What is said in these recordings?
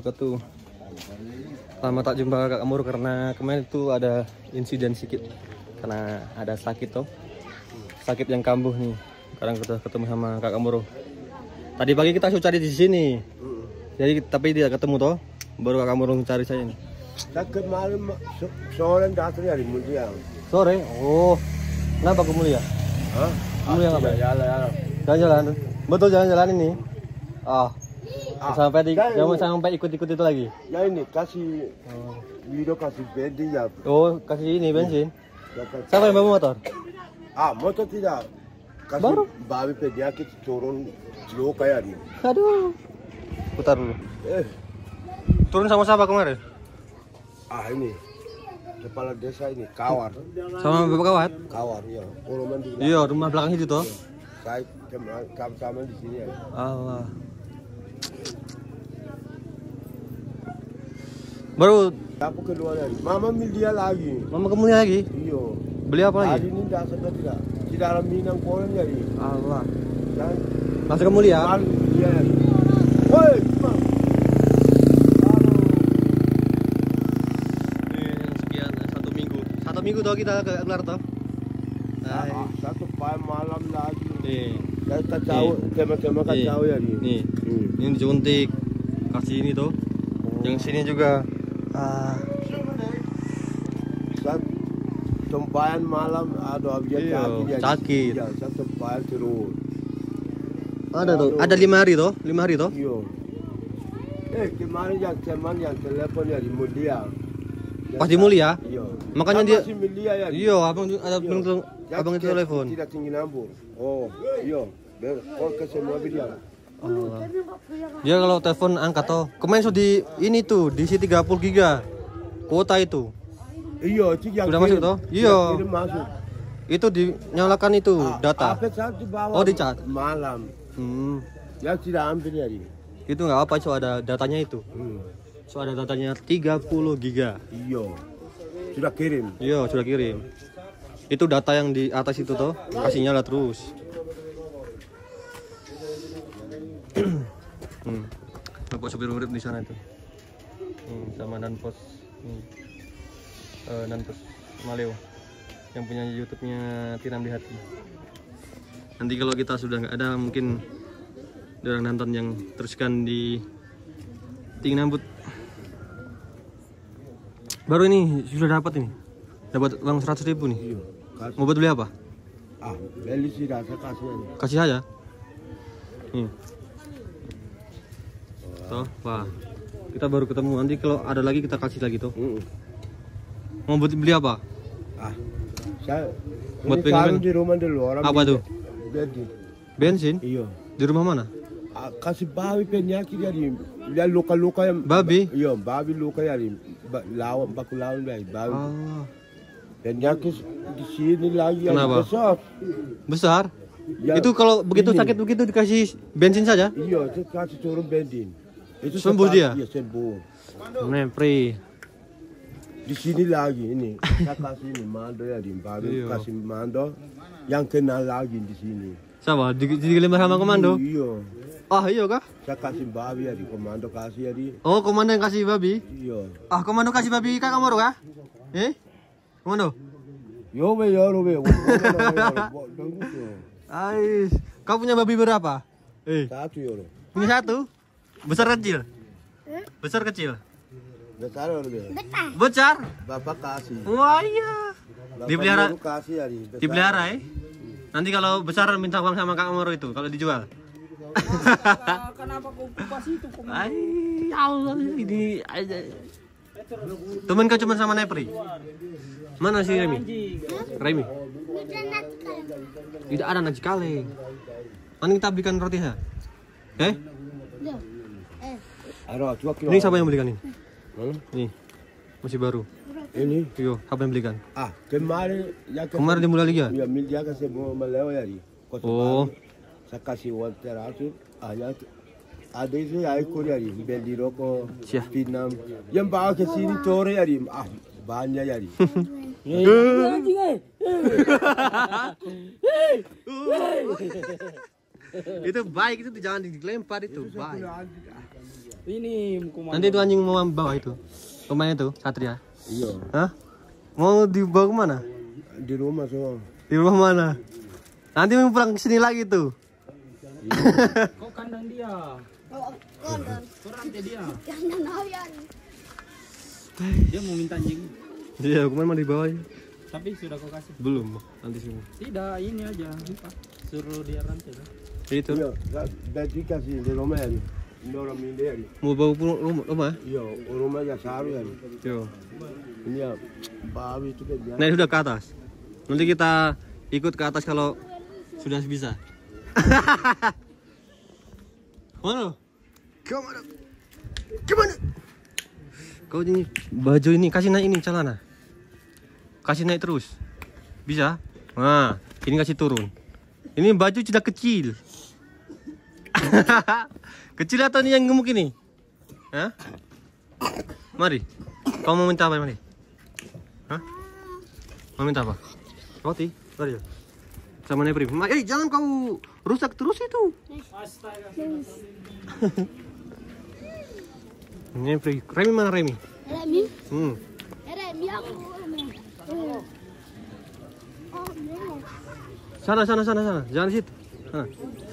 wabarakatuh. Lama tak jumpa Kak Amur karena kemarin itu ada insiden sedikit karena ada sakit toh. Sakit yang kambuh nih. Sekarang kita ketemu sama Kak Amur. Tadi pagi kita sudah cari di sini. Jadi tapi tidak ketemu toh. Baru Kak Amur cari saya nih. Sakit malam sore datang dari Mulia. Sore? Oh. Kenapa ke Mulia? Hah? Mulia ngapain? Jalan-jalan. Betul jalan-jalan ini. Sampai ikut-ikut itu lagi. Ya ini kasih video kasih bensin ya. Oh, kasih ini bensin. Siapa yang bawa motor? Motor tidak. Kasih Baru? babi penyakit turun slow kayak ini. Aduh. Putar dulu. Turun sama siapa kemarin? Ini kepala desa ini Kawar. Sama Bapak Kawat? Kawar ya. Iya, rumah belakang itu toh. Saya sama di sini ya. Allah. Baru Aku keluar dari Mama Mildia lagi. Mama kemuli lagi? Iya. Beli apa lagi? Hari ini dasar tidak. Tidak ada minang koran jadi. Allah. Dan Masuk kemuli ya? Iya. Woi, Sekian 1 minggu. 1 minggu toh kita keluar toh. satu malam lagi. Nih. Kita tahu, tema-tema kan tahu ya nih. Nih. Ini disuntik. Kasih ini tuh. Yang sini juga. Tempayan malam ada dia sakit. Ya, satu tempayan terus. Ada tuh. Ada 5 hari toh? 5 hari toh? Iya. Kemarin yang telepon ya di Mulia. Pas di Mulia? Iya. Makanya dia. Masih Mulia ya. Iya, abang ada bilang abang itu telepon. Tidak tinggi nambur. Oh, iya. Kau ke semua video. Allah. Dia kalau telepon angkat toh. Kemarin sudah di ini tuh diisi 30 giga kuota itu. Iya, itu yang sudah masuk toh? Iya. Masuk. Itu dinyalakan itu data. Oh, dicat. Malam. Yang tidak ambil ya. Itu nggak apa, so ada datanya itu. So ada datanya 30 giga. Iya. Sudah kirim. Iya, sudah kirim. Itu data yang di atas itu toh, kasih nyala terus. Bapak supir murid di sana itu. Sama Nanpos. Nanpos Maleo yang punya YouTube-nya Tiram di Hati. Nanti kalau kita sudah nggak ada, mungkin orang nonton yang teruskan di Tinggi Nambut. Baru ini sudah dapat ini. Dapat uang 100.000 nih. Iya. Mau buat beli apa? Beli sih rasa kasih aja. Kasih aja. Nih. Toh, wah. Kita baru ketemu. Nanti kalau ada lagi kita kasih lagi toh. Mau buat beli apa? Saya buat pengen di rumah dulu orang. Apa tuh? Bensin. Bensin? Iya. Di rumah mana? Kasih babi penyakit jadi. Dia luka-luka yang babi? Iya, babi luka jadi. Lawan baku lawan dari babi. Penyakit di sini lagi yang besar. Besar? Ya, itu kalau begitu sakit begitu dikasih bensin saja? Iya, itu kasih turun bensin. Itu sembuh dia? Iya, sembuh. Nempri. Di sini lagi ini. Saya kasih ini mando ya di babi kasih mando yang kenal lagi di sini. Siapa? Digelimar sama komando? Iya. Iya kah? Saya kasih babi ya di komando kasih ya di. Oh, komando yang kasih babi? Iya. Komando kasih babi Kak Amor kah? Komando? Yo. Ais, kau punya babi berapa? Satu yo. Punya satu? Besar kecil? Besar kecil? Besar yo. Besar? Bapak kasih. Wah iya. Dipelihara? Kasih ya dipelihara Nanti kalau besar minta uang sama Kak Amor itu kalau dijual. Kenapa kau kupas itu? Allah ini aja. Temen kau cuma sama Nepri. Mana si Remi? Remi? Tidak ada nasi kaleng. Mana kita belikan roti ya? Ini siapa yang belikan ini? Nih, masih baru. Ini? Yo, siapa yang belikan? Kemarin dimulai lagi ya? Iya, dia kasih melewat ya. Oh. Saya kasih uang 100. Ada itu ya ikut ya, beli rokok, pinam. Yang bawa ke sini sore ya, banyak ya. Itu baik, itu jangan dilempar itu baik. Ini komando. Nanti itu anjing mau bawa itu. Rumahnya itu, Satria. Iya. Hah? Mau dibawa kemana? Di rumah semua. Di rumah mana? Nanti mau pulang ke sini lagi tuh. Kok kandang dia? Kandang. Kok rantai dia? Kandang Ayan. Dia mau minta anjing. Iya, kemarin mau dibawa aja. Tapi sudah kau kasih. Belum, nanti semua. Tidak, ini aja. Suruh dia rantai. Itu. Iya, dah dikasih di rumah ya. Ini orang minta ya. Mau bawa pulang rumah? Iya, rumah ya saru ya. Yo. Ini ya, babi itu kan. Nah, sudah ke atas. Nanti kita ikut ke atas kalau sudah bisa. Mana? Kemana? Kemana? Kau ini baju ini kasih naik ini celana. Kasih naik terus. Bisa? Nah, ini kasih turun. Ini baju sudah kecil. Kecil atau ini yang gemuk ini? Hah? Mari. Kau mau minta apa, mari? Hah? Mau minta apa? Roti? Mari ya. Sama Nepri. Jangan kau rusak terus itu. Nepri. Remi mana Remi? Remi. Hmm. Remi aku. Sana. Jangan di situ. Sana.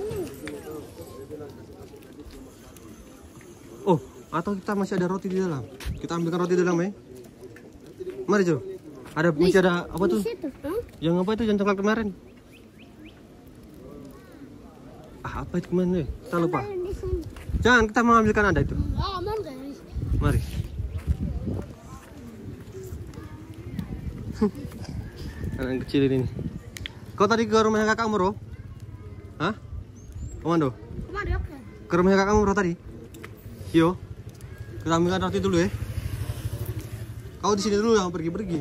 Oh, atau kita masih ada roti di dalam. Kita ambilkan roti di dalam, ya. Mari, Jo. Masih ada apa tuh? Yang apa itu yang coklat kemarin? Apa itu kemarin? Kita lupa. Jangan, kita mau ambilkan ada itu. Aman guys. Mari. Anak kecil ini. Kau tadi ke rumahnya kakak Muro? Hah? Komando? Kemana ya? Ke rumahnya kakak Muro tadi? Yo. Kita ambilkan roti dulu ya. Kau di sini dulu, jangan pergi-pergi.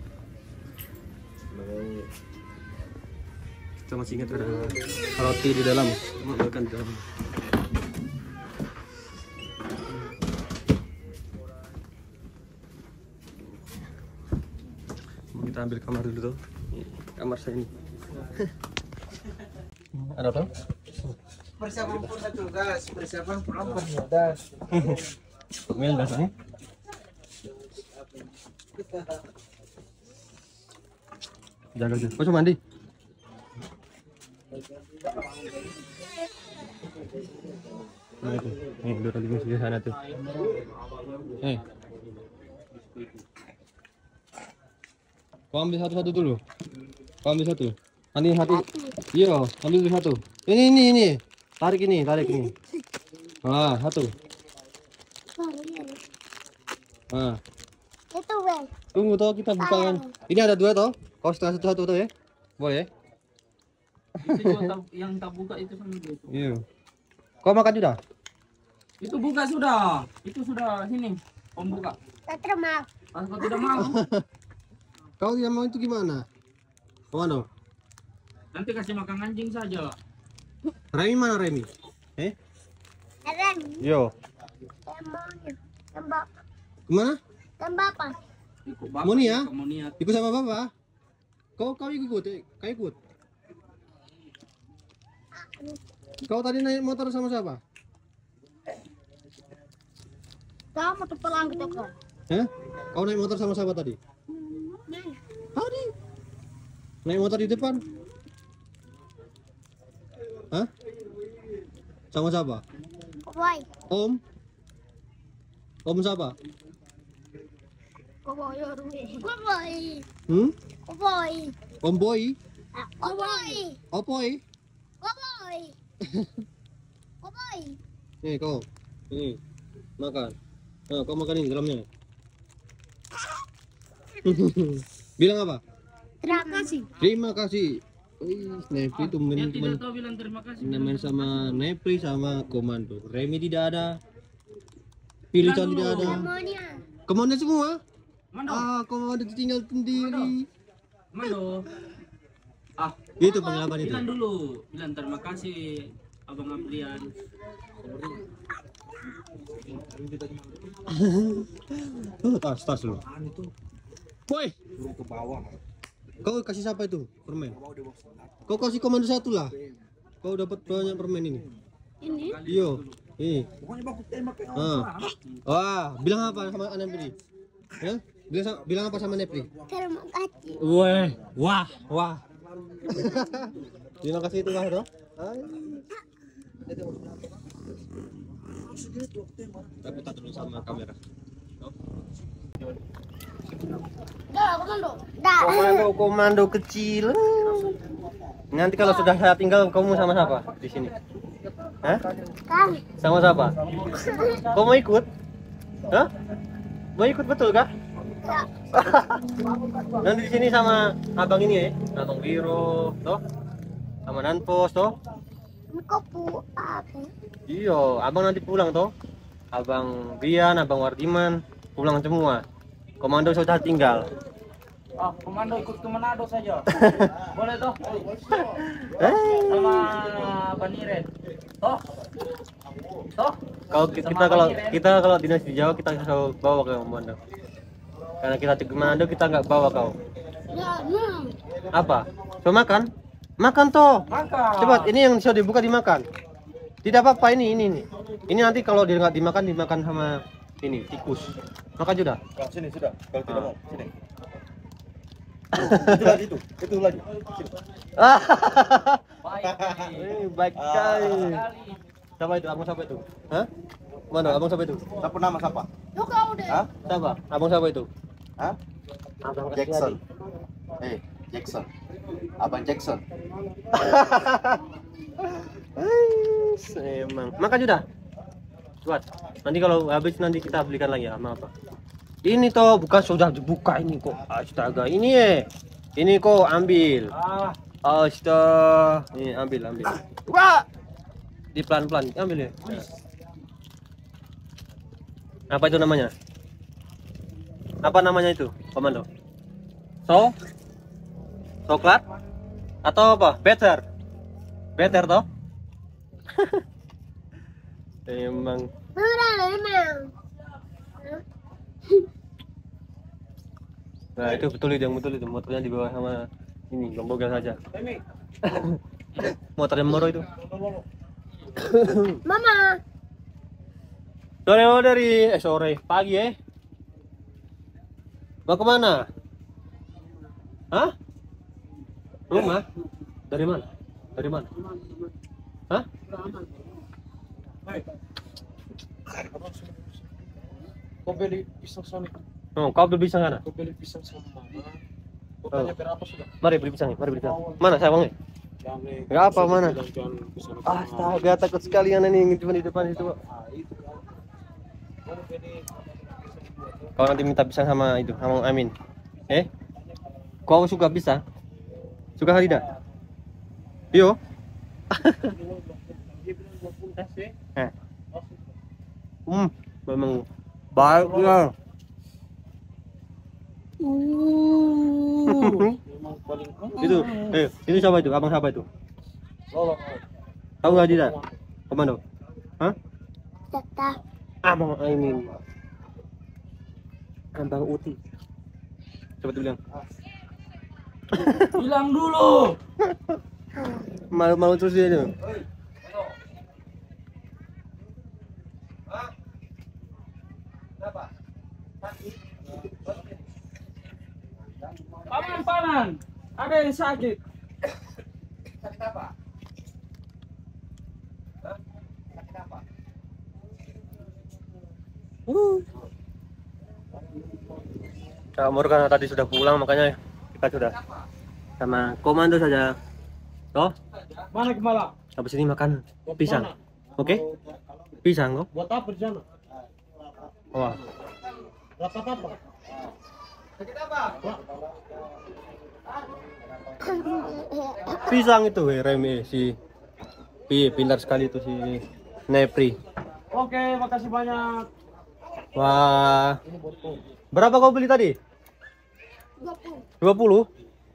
Kita masih ingat ada roti di dalam. Makan di dalam. Kita ambil kamar dulu tuh. Kamar saya ini. Ada apa? Persiapan pun tugas, persiapan pulang bermudas. Mil biasanya. Jaga aja. Kau cuma mandi. Nah itu, nih udah di sana tuh. Kau ambil satu-satu dulu. Kau ambil satu. Nanti hati. Iya, ambil dulu satu. Ini. Tarik ini. Ah, satu. Ah. Itu weh. Tunggu toh kita bukakan. Ini ada dua toh. Kau setengah satu toh ya. Boleh. Itu yang tak buka itu sama dia. Iya. Kau makan sudah? Itu buka sudah. Itu sudah sini. Om buka. Tak terima. Kau tidak mau. Kau yang mau itu gimana? Komando. Nanti kasih makan anjing saja. Remi mana Remi? Remi. Yo. Emangnya. Tembak. Kemana? Tembakan. Ikut bapak. Mau nih ya? Kamu niat. Ikut sama bapak. Kau ikut. Kau ikut. Kau tadi naik motor sama siapa? Kamu tuh pelang gitu kok. Kau naik motor sama siapa tadi? Tadi. Naik motor di depan. Hah? Sama siapa? Woi. Om siapa? Koboi. Om Boy? Koboi. Opoy? Nih kau. Ini. Makan. Nah, kau makan ini dalamnya. Bilang apa? Terima kasih. Nepri tuh Dia tidak tahu bilang terima kasih. main sama Nepri sama Komando. Remi tidak ada. Pilihan tidak ada. Kemana semua? Mando. Komando tinggal sendiri. Mando. Itu pengalaman itu. Bilang dulu. Bilang terima kasih Abang Aprian. Tas lu. Boy. Ke bawah. Kau kasih siapa itu permen? Kau kasih Komando satu lah. Kau dapat banyak permen ini. Ini? Iyo. Pokoknya baku tembak kayak Ah. Wah, bilang apa sama Nepri? Ya? Bilang apa sama Nepri? Terima kasih. Wah. Terima kasih itu Wah, toh. Aku tak terus sama kamera. Dah, komando. Dah. Komando kecil. Nanti kalau sudah saya tinggal, kamu sama siapa di sini? Hah? Kan. Sama siapa? Kau mau ikut? Hah? Mau ikut betul kah? Ya. Nanti di sini sama abang ini ya, abang Wiro, toh, sama Nanpos, toh. Kau apa? Iya, abang nanti pulang toh. Abang Bian, abang Wardiman pulang semua. Komando sudah tinggal. Ah, komando ikut ke Manado saja. Boleh toh? Eh, Sama Baniren. Toh? Toh? kita kalau dinas di Jawa kita selalu bawa ke Komando. Karena kita di Manado kita nggak bawa kau. Ya, Apa? Coba makan? Makan toh. Makan. Coba ini yang sudah dibuka dimakan. Tidak apa-apa ini. Ini nanti kalau dia nggak dimakan sama ini tikus. Makan sudah. Sini sudah. Kalau tidak mau, sini. Itu lagi. Sini. Baik sekali. Siapa itu? Abang siapa itu? Hah? Mana abang siapa itu? Siapa nama siapa? lu kau deh. Hah? Siapa? Abang siapa itu? Hah? Abang Jackson. Jackson. Abang Jackson. Emang. Makan sudah. Buat. Nanti kalau habis nanti kita belikan lagi sama apa? Ini toh bukan sudah dibuka ini kok. Astaga, ini Ini kok ambil. Astaga. Ini ambil. Wah. Di pelan-pelan ambil ya. Apa itu namanya? Apa namanya itu, Komando? Coklat? Atau apa? Better toh? Emang. Nah itu betul itu motornya di bawah sama ini gembogel saja. Motornya Moro itu. Mama. Sore pagi mau kemana? Hah? Rumah? Dari mana? Hah? Kau beli pisang Sonic. Oh, kau beli pisang sana? Kau beli pisang sama mama. Kau tanya berapa sudah? Mari beli pisang. Mana sayangnya? Enggak apa mana? Astaga, takut sekali yang ini cuma di depan itu. Kau nanti minta pisang sama itu, sama Amin. Kau suka pisang? Suka tidak? Yo. Memang baik ya. Itu, ini siapa itu? Abang siapa itu? Tahu nggak tidak? Komando? Hah? Tetap. Abang Aimin. Abang Uti. Coba tuh bilang. Bilang dulu. Malu terus dia itu. Paman, ada yang sakit. Sakit apa? Sakit apa? Kak Mur karena tadi sudah pulang makanya kita sudah sama Komando saja. Toh? Mana kemala? Habis ini makan pisang. Oke? Pisang kok. Buat apa di sana? Wah. Dapat apa? Sakit apa? Pisang itu Reme si pintar sekali itu si Nepri. Oke, makasih banyak. Wah. Berapa kau beli tadi? 20?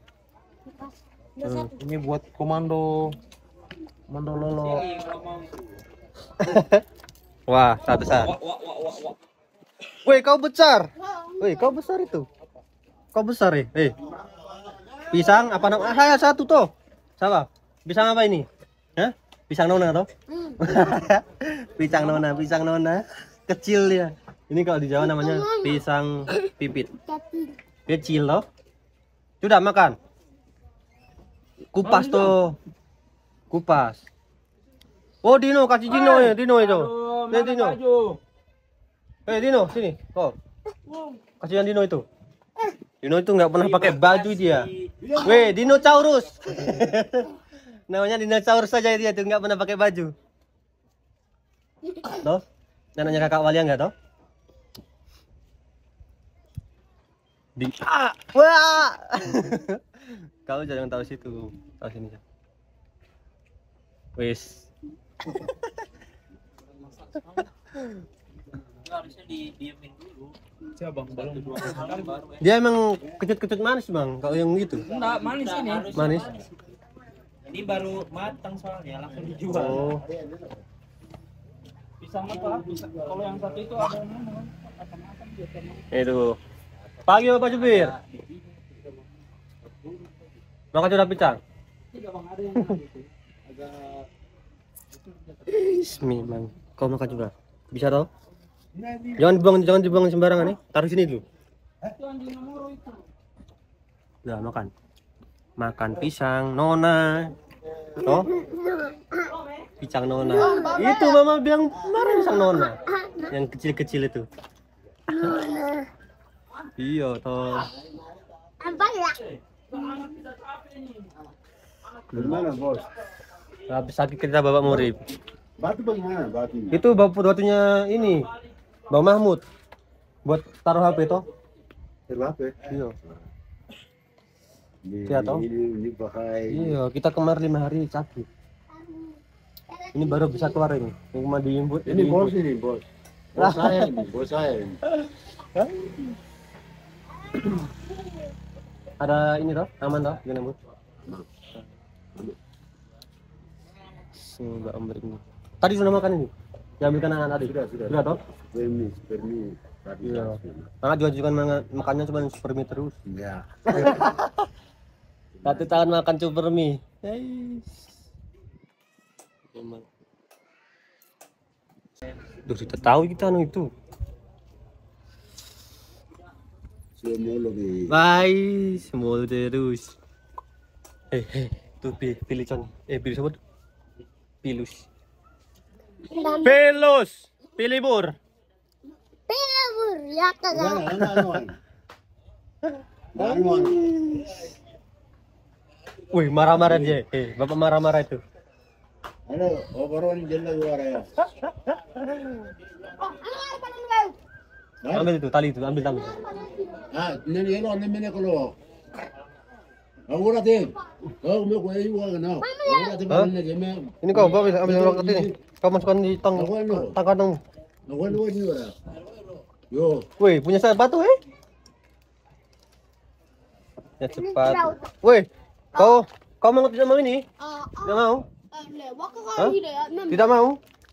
Ini buat komando Lolo. Wah, sangat besar. Woi, kau besar. Woi, kau besar itu. Kau besar ya? Pisang apa nama? Saya satu toh. Siapa? Pisang apa ini? Hah? Pisang nona toh? Pisang nona. Kecil ya. Ini kalau di Jawa namanya pisang pipit. Kecil loh. Sudah makan. Kupas tuh. Kupas. Oh Dino, kasih Dino ya, Dino itu. Nih Dino. Dino, sini. Oh. Kasihan Dino itu. Dino itu nggak pernah pakai baju dia. Weh, dinosaurus. Namanya dinosaurus saja dia tuh nggak pernah pakai baju. Toh? Namanya kakak Walia nggak toh? Wah. Kau jangan tahu situ, tahu sini. Wis. Harusnya didiemin dulu. Dia emang kecut-kecut manis bang, kalau yang gitu. Enggak, manis ini. Manis. Ini baru matang soalnya, langsung dijual. Oh. Pisang apa? Kalau yang satu itu ada mana? Itu. Pagi Bapak Jubir. Makan sudah pisang. Memang. Kau makan juga. Bisa tau? Jangan dibuang sembarangan nih. Taruh sini dulu. Udah makan. Makan pisang nona. Oh? Pisang nona. Itu mama bilang kemarin pisang nona. Yang kecil-kecil itu. Iya toh. Apa ya? Gimana bos? Habis sakit kita Bapak Murid. Batu bagaimana batunya? Itu batunya ini. Bang Mahmud. Buat taruh HP toh. Berapa? Iya. Ini, Iya, toh? ini pakai. Iya, kita kemarin 5 hari sakit. Ini baru bisa keluar ini. Yang cuma diimbut. Ini bos ini bos. Bos saya ini, bos saya ini. Ada ini toh, aman toh, jangan imbut. Mbak Om ini. Tadi sudah makan ini. Diambilkan anak tadi. Sudah toh? Permi. Iya. Anak juga makannya cuma super mie terus. Iya. Satu tahun makan super mie. Duh, kita tahu kita anu itu. Semua lebih. Bye, semua terus. Tuh pilih con. Pilih siapa tuh? Pilus. Pilih bur. Pelabur ya kagak. Wih, marah-marah dia. Bapak marah-marah itu. Ano, overall jelas luar ya. Ambil itu tali itu, ambil tali. Ini lo ini kalau. Ahora te. Kau mau kau ini bukan no. Ahora te mana jema. Ini kau ambil loket ini. Kau masukkan di tong kantong. Ahora lo ini ora. Yo. Wih, punya saya batu Ya cepat. Wih, kau mau tidak mau ini? Tidak mau? Tidak mau?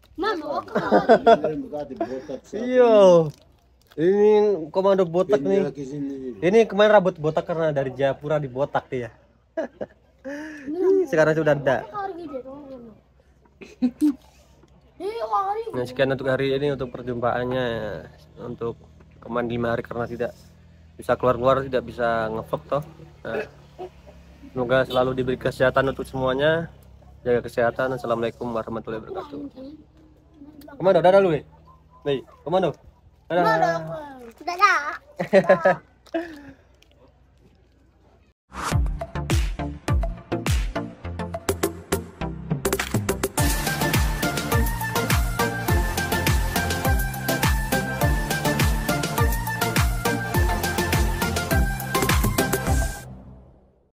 Iya. Ini komando botak nih. Ini kemarin rambut botak karena dari Jayapura dibotak dia. Sekarang sudah ada. Nah, sekian untuk hari ini untuk perjumpaannya. Untuk kemarin 5 hari karena tidak bisa keluar-keluar, tidak bisa ngevlog toh. Nah, semoga selalu diberi kesehatan untuk semuanya. Jaga kesehatan. Assalamualaikum warahmatullahi wabarakatuh. Komando, dadah lu, Komando. Dadah. Dadah.